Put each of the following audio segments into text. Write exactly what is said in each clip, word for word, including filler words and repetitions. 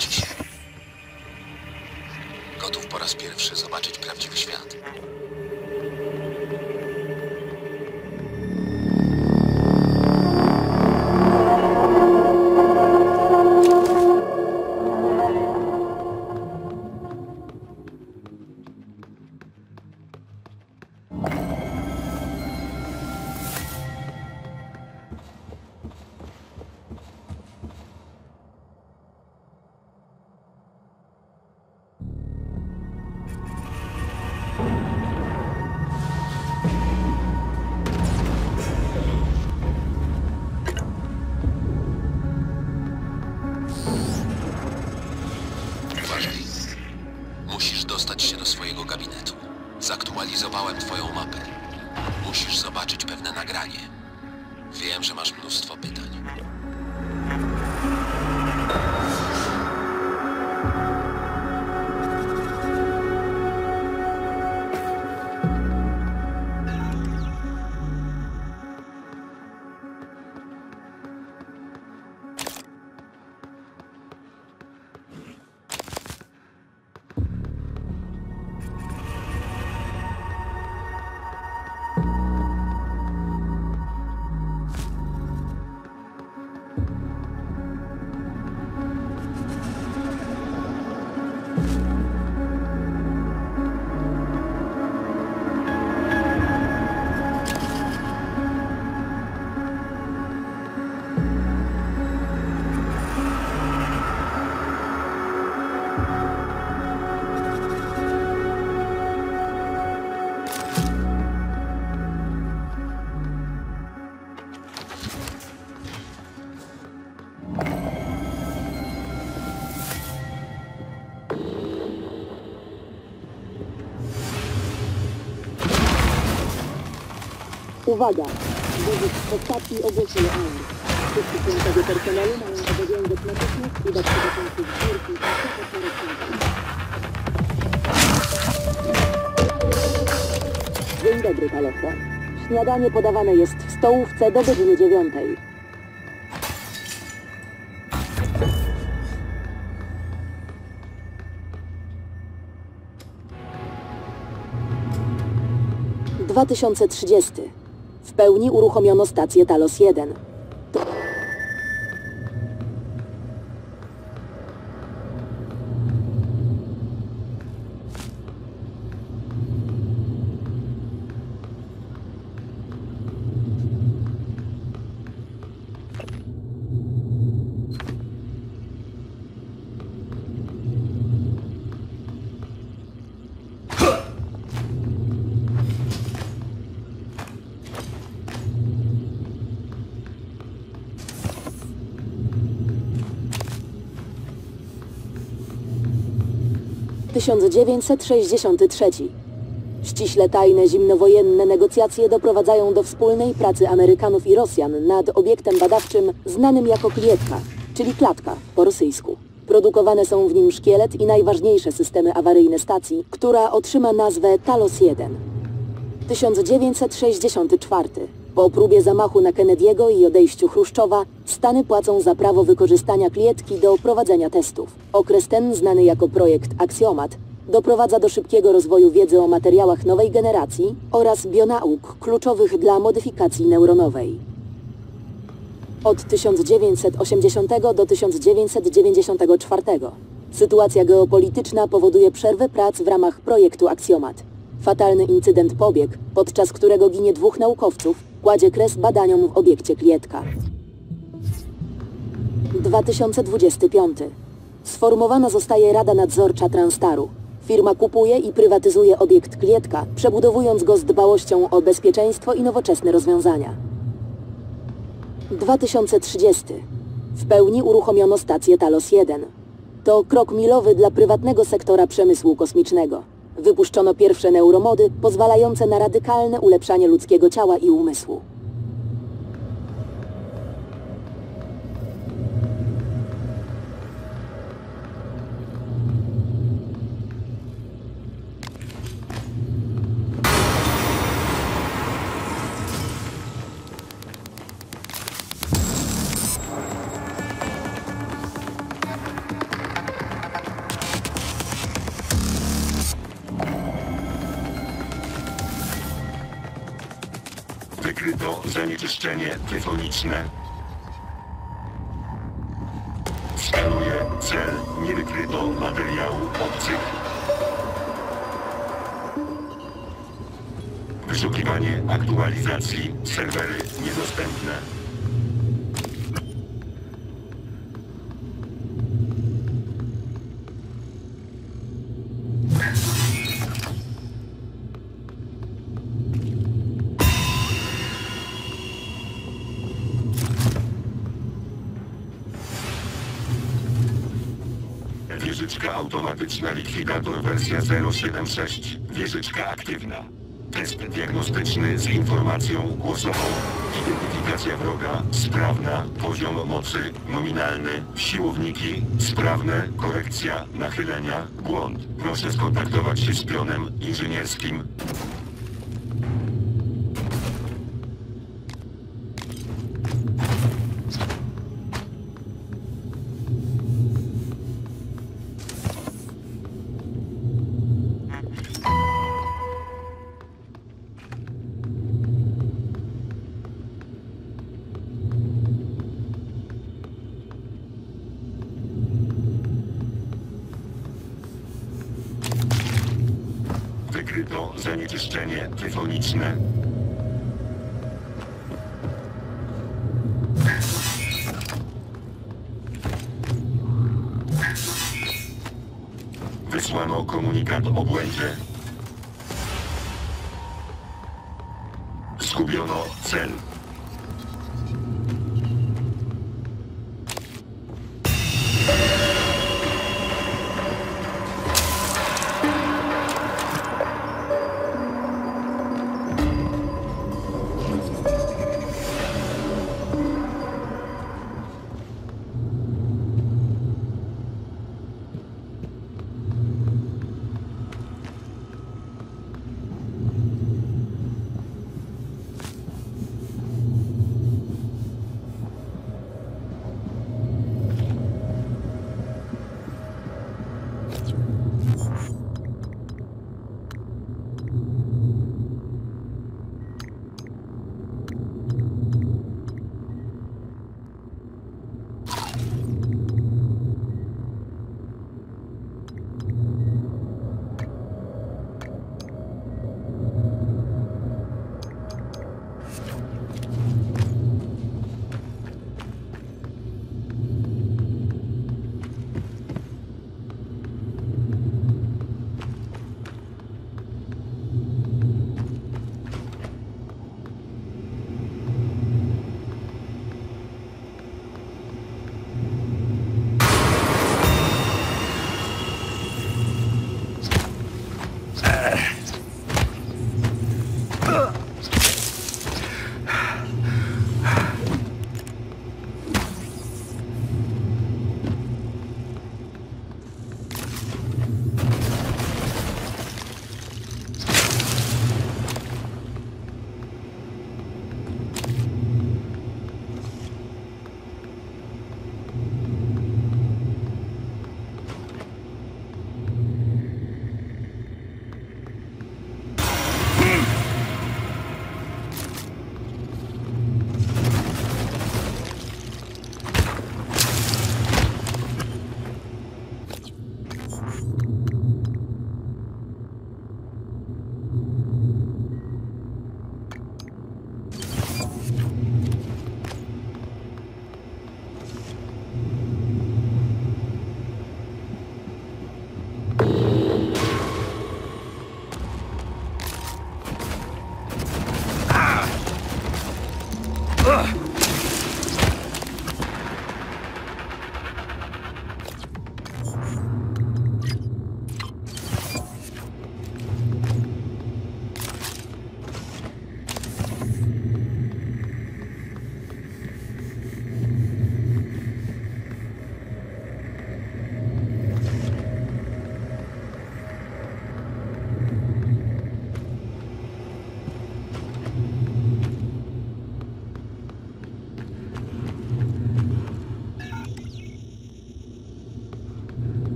ci się. Gotów po raz pierwszy zobaczyć prawdziwy świat? Musisz dostać się do swojego gabinetu. Zaktualizowałem twoją mapę. Musisz zobaczyć pewne nagranie. Wiem, że masz mnóstwo pytań. Uwaga! Wobec ostatni ogłoszony alarm. Wszyscy członkowie personelu mają obowiązek natychmiast udać się do punktu zbiórki i czekać. Dzień dobry, Talosie. Śniadanie podawane jest w stołówce do godziny dziewiątej. dwa tysiące trzydziesty. W pełni uruchomiono stację Talos jeden. tysiąc dziewięćset sześćdziesiąty trzeci. Ściśle tajne zimnowojenne negocjacje doprowadzają do wspólnej pracy Amerykanów i Rosjan nad obiektem badawczym znanym jako Klietka, czyli klatka po rosyjsku. Produkowane są w nim szkielet i najważniejsze systemy awaryjne stacji, która otrzyma nazwę Talos jeden. tysiąc dziewięćset sześćdziesiąty czwarty. Po próbie zamachu na Kennedy'ego i odejściu Chruszczowa, Stany płacą za prawo wykorzystania Klietki do prowadzenia testów. Okres ten, znany jako projekt Axiomat, doprowadza do szybkiego rozwoju wiedzy o materiałach nowej generacji oraz bionauk kluczowych dla modyfikacji neuronowej. Od tysiąc dziewięćset osiemdziesiątego do tysiąc dziewięćset dziewięćdziesiątego czwartego. Sytuacja geopolityczna powoduje przerwę prac w ramach projektu Axiomat. Fatalny incydent pobieg, podczas którego ginie dwóch naukowców, kładzie kres badaniom w obiekcie Klietka. dwa tysiące dwudziesty piąty. Sformowana zostaje Rada Nadzorcza Transtaru. Firma kupuje i prywatyzuje obiekt Klietka, przebudowując go z dbałością o bezpieczeństwo i nowoczesne rozwiązania. dwa tysiące trzydziesty. W pełni uruchomiono stację Talos jeden. To krok milowy dla prywatnego sektora przemysłu kosmicznego. Wypuszczono pierwsze neuromody pozwalające na radykalne ulepszanie ludzkiego ciała i umysłu. zanieczyszczenie tyfoniczne. Skanuję cel. Nie wykryto materiału obcych. Wyszukiwanie aktualizacji. Serwery niedostępne. Wieżyczka automatyczna likwidator wersja zero siedem sześć. Wieżyczka aktywna. Test diagnostyczny z informacją głosową. Identyfikacja wroga sprawna. Poziom mocy nominalny. Siłowniki sprawne. Korekcja nachylenia. Błąd. Proszę skontaktować się z pionem inżynierskim. Wykryto zanieczyszczenie tyfoniczne. Wysłano komunikat o błędzie. Zgubiono cel.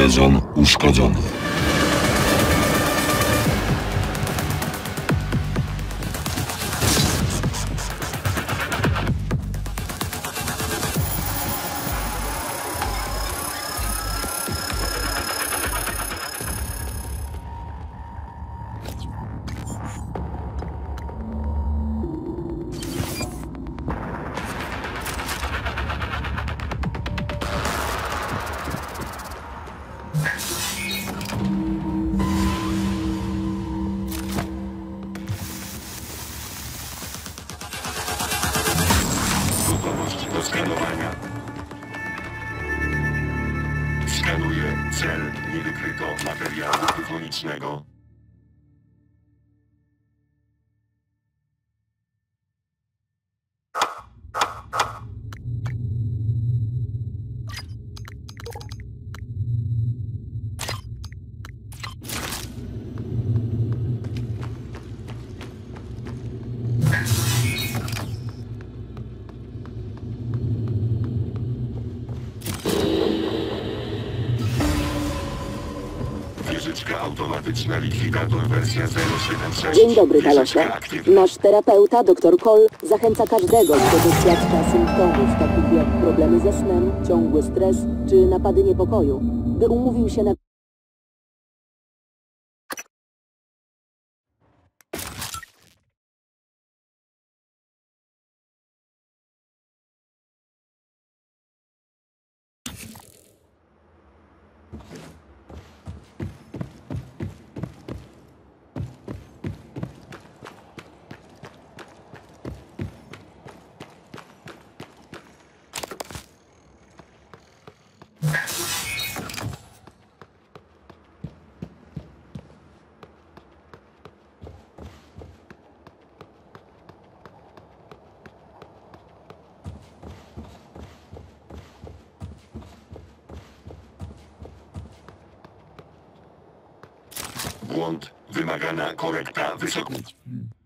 Kombinezon uszkodzony. Gotowość do skanowania. Skanuję cel. Nie wykryto materiału plutonicznego. Wieżyczka automatyczna likwidator wersja zero siedem sześć. Dzień dobry, Wieżyczka Talosie. aktywna. Nasz terapeuta, doktor Cole, zachęca każdego, kto doświadcza symptomów takich jak problemy ze snem, ciągły stres czy napady niepokoju, by umówił się na... Błąd. Wymagana korekta wysokości.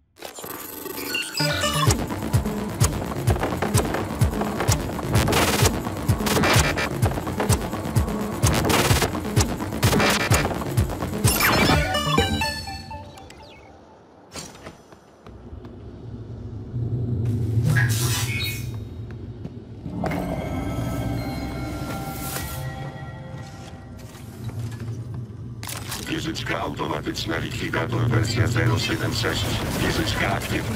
Wieżyczka automatyczna likwidator wersja zero siedem sześć. Wieżyczka aktywna.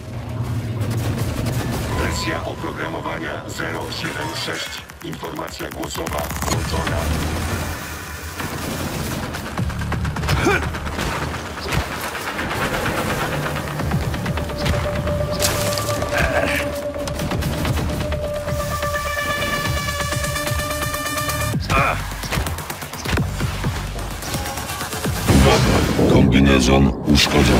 Wersja oprogramowania zero siedem sześć. Informacja głosowa włączona. Kombinezon uszkodzony.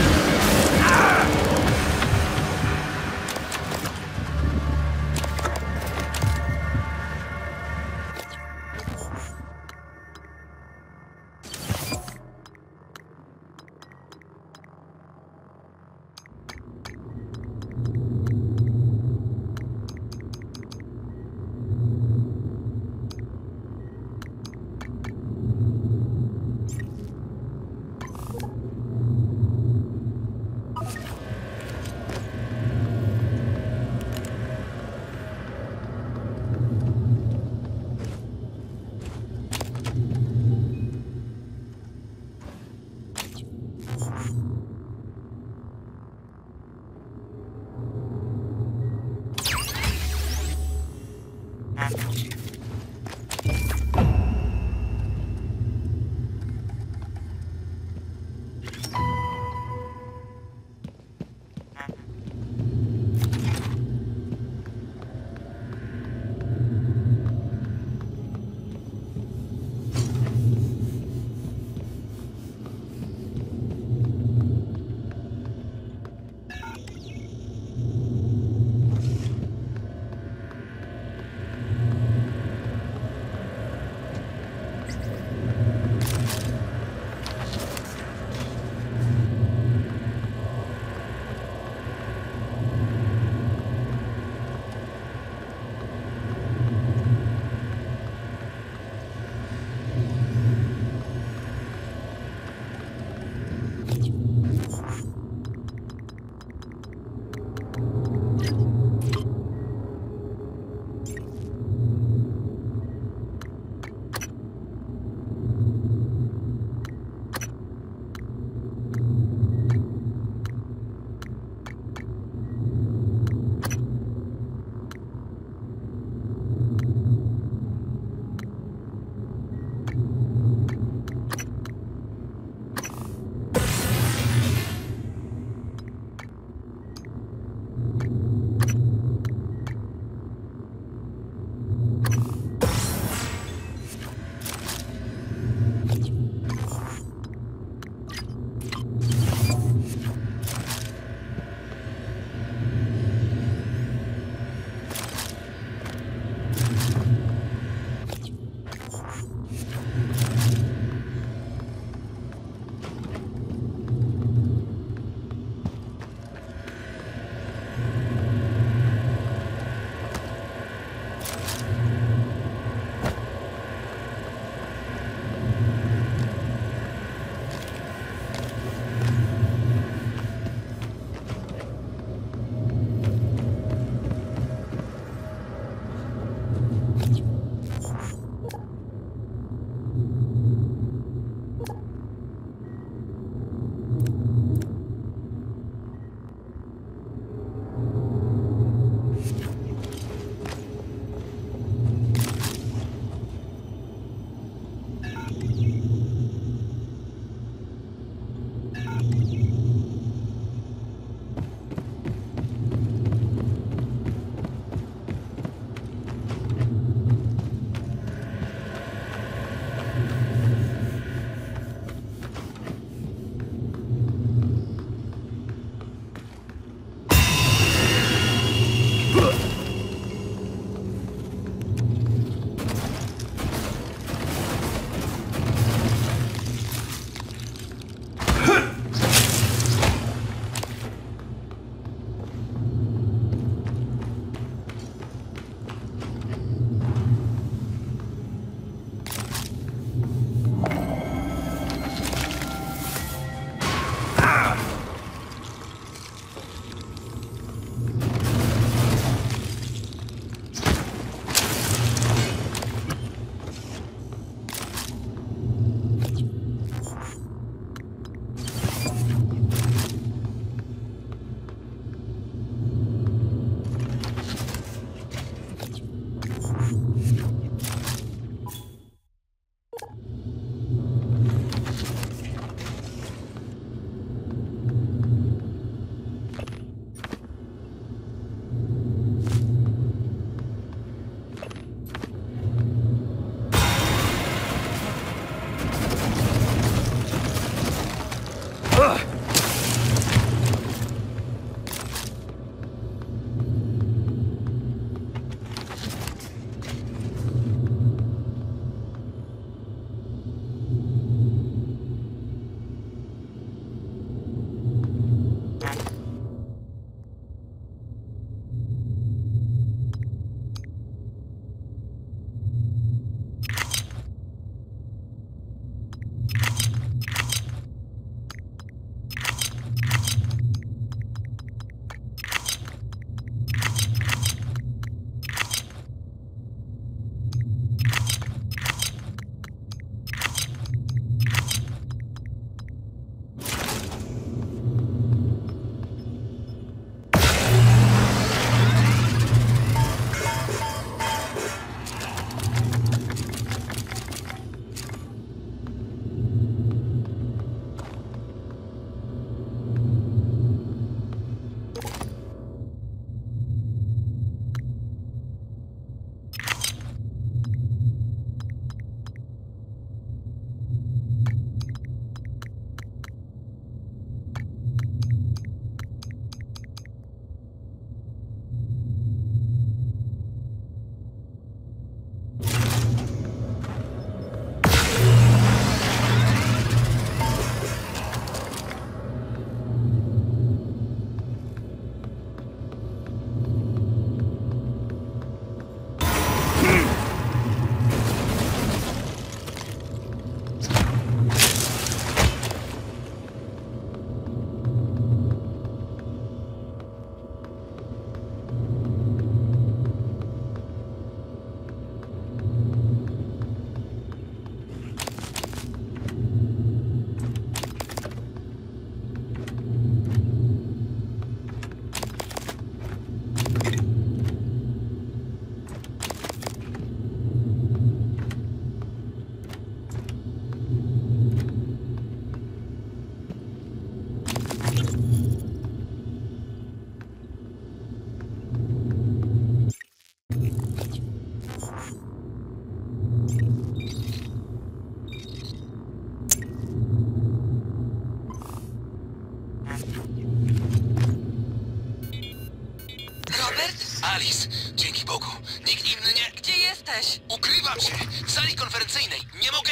Alice, dzięki Bogu. Nikt inny nie... Gdzie jesteś? Ukrywam się! W sali konferencyjnej. Nie mogę...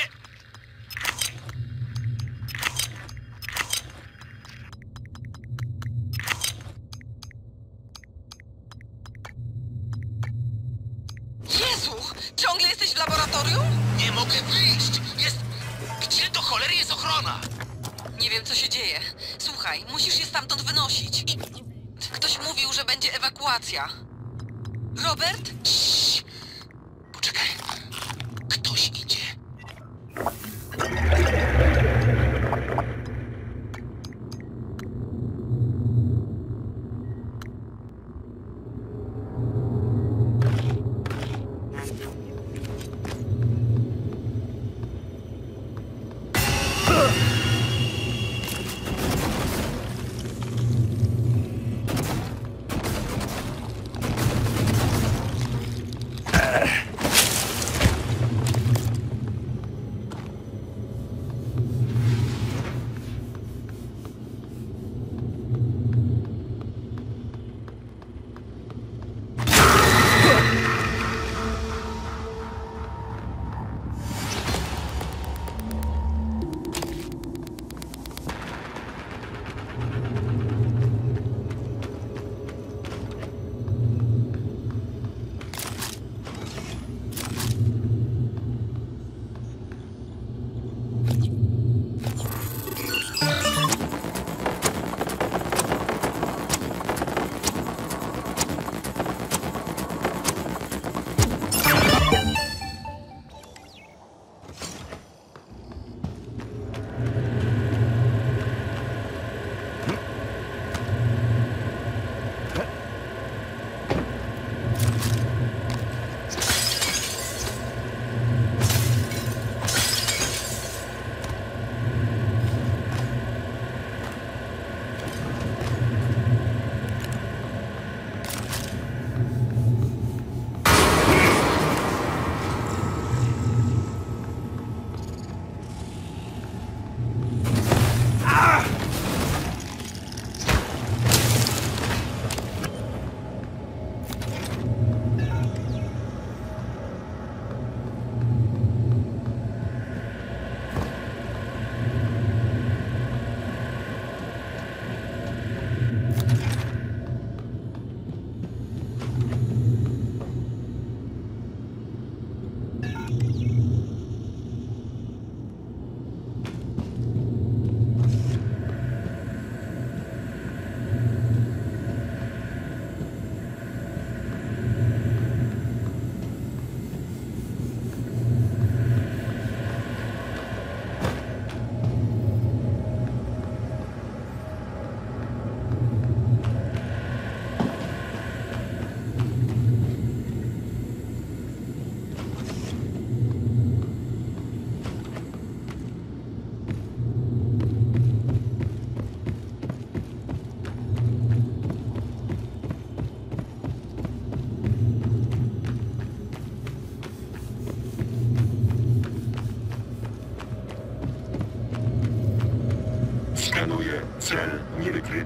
Jezu! Ciągle jesteś w laboratorium? Nie mogę wyjść! Jest... Gdzie do cholery jest ochrona? Nie wiem, co się dzieje. Słuchaj, musisz je stamtąd wynosić. I... Ktoś mówił, że będzie ewakuacja. Robert? Ciii. Poczekaj. Ktoś idzie.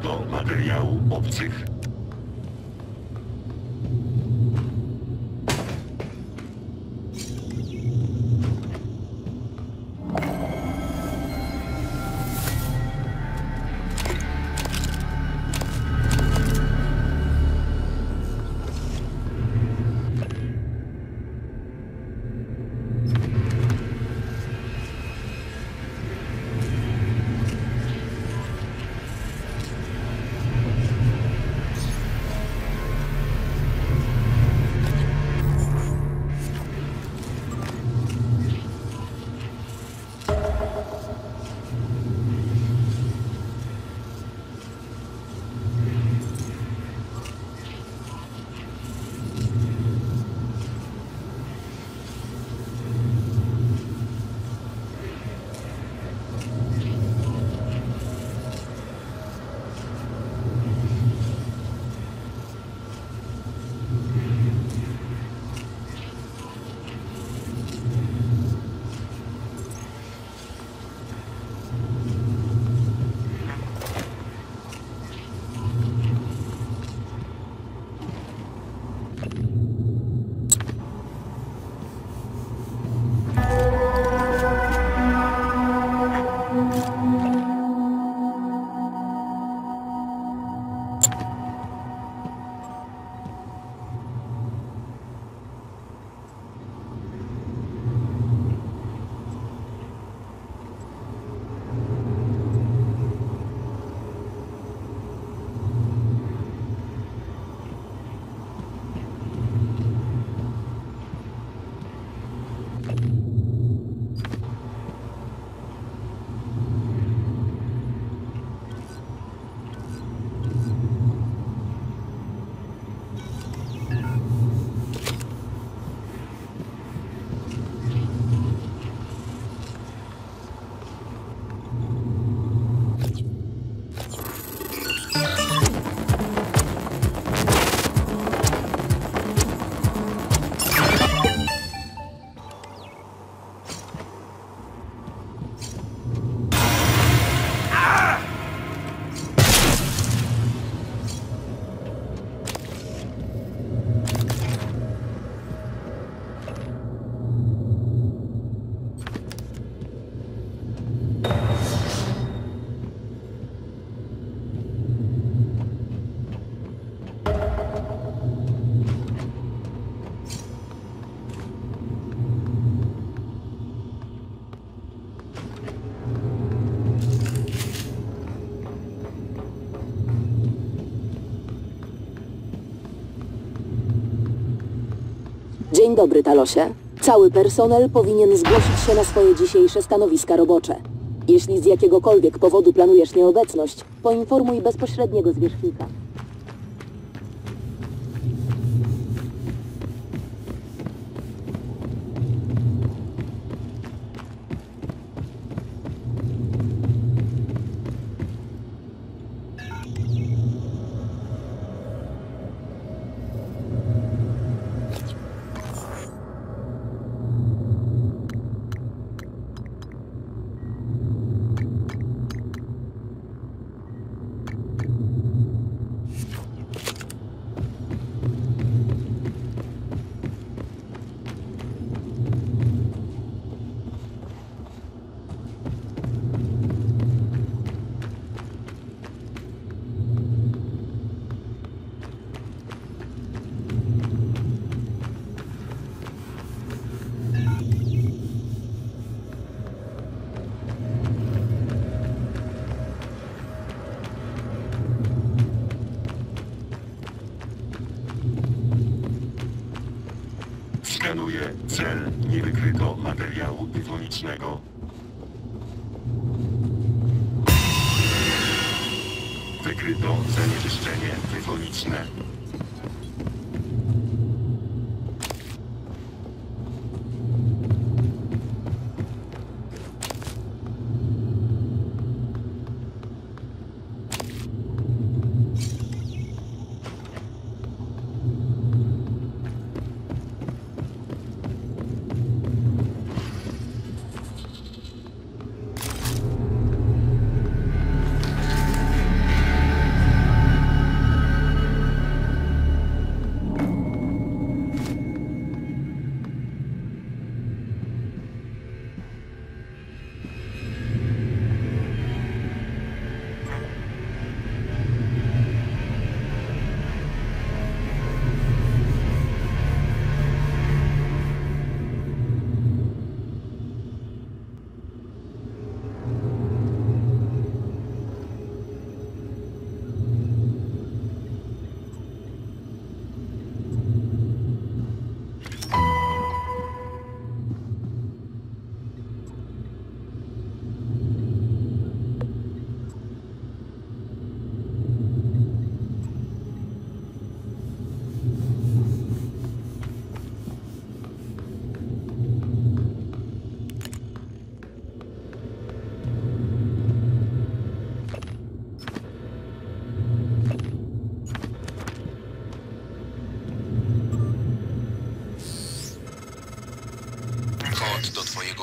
Wykryto materiału obcych. Dzień dobry, Talosie. Cały personel powinien zgłosić się na swoje dzisiejsze stanowiska robocze. Jeśli z jakiegokolwiek powodu planujesz nieobecność, poinformuj bezpośredniego zwierzchnika. Skanuję cel. Nie wykryto materiału tyfonicznego. Wykryto zanieczyszczenie tyfoniczne.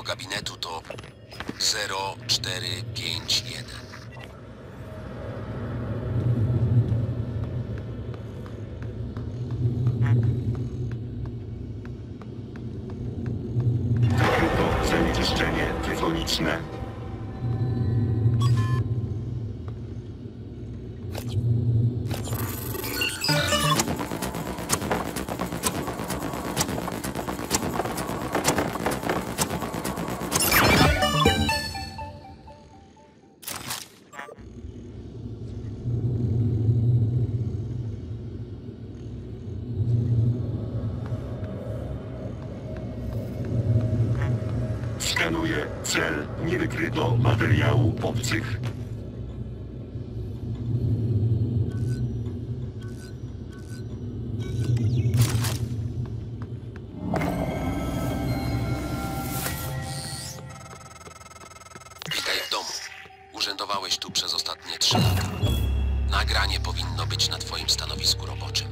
gabinetu to zero cztery pięć jeden. Wykryto zanieczyszczenie tyfoniczne. Skanuję cel. Nie wykryto materiału obcych. Witaj w domu. Urzędowałeś tu przez ostatnie trzy lata. Nagranie powinno być na twoim stanowisku roboczym.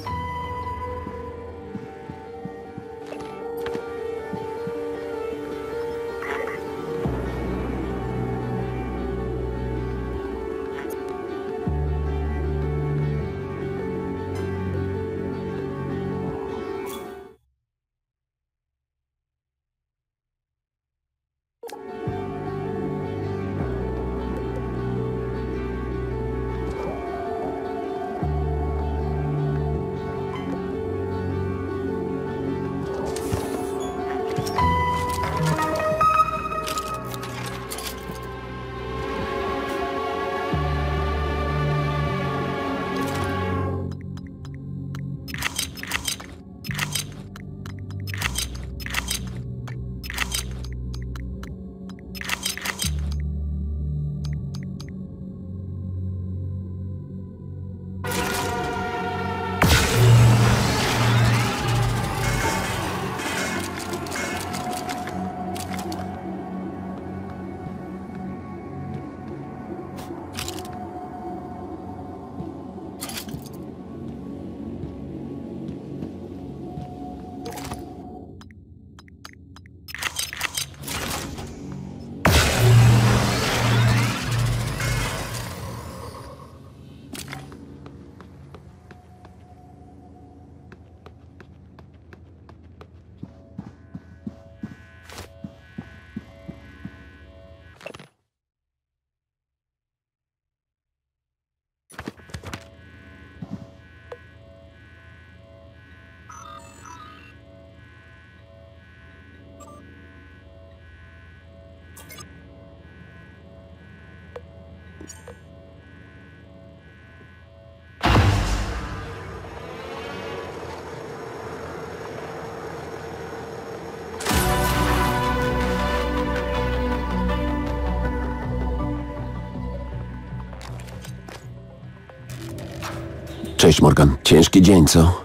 Cześć, Morgan. Ciężki dzień, co?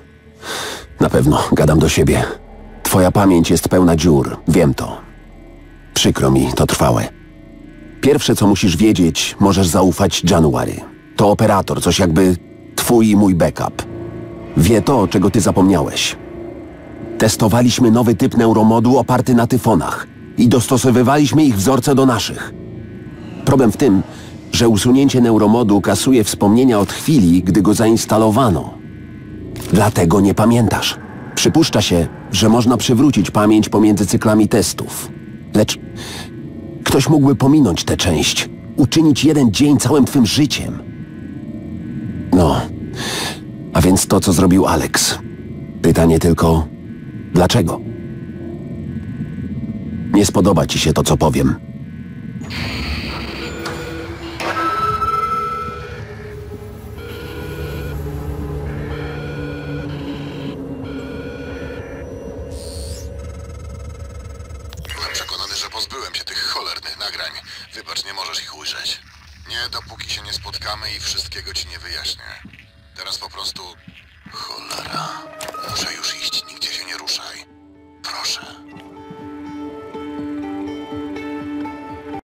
Na pewno, gadam do siebie. Twoja pamięć jest pełna dziur, wiem to. Przykro mi, to trwałe. Pierwsze, co musisz wiedzieć, możesz zaufać January. To operator, coś jakby twój i mój backup. Wie to, czego ty zapomniałeś. Testowaliśmy nowy typ neuromodu oparty na tyfonach i dostosowywaliśmy ich wzorce do naszych. Problem w tym, że usunięcie neuromodu kasuje wspomnienia od chwili, gdy go zainstalowano. Dlatego nie pamiętasz. Przypuszcza się, że można przywrócić pamięć pomiędzy cyklami testów. Lecz ktoś mógłby pominąć tę część, uczynić jeden dzień całym twym życiem. No, a więc to, co zrobił Alex. Pytanie tylko, dlaczego? Nie spodoba ci się to, co powiem. Byłem przekonany, że pozbyłem się tych cholernych nagrań. Wybacz, nie możesz ich ujrzeć. Nie, dopóki się nie spotkamy i wszystkiego ci nie wyjaśnię. Teraz po prostu... Cholera. Muszę już iść.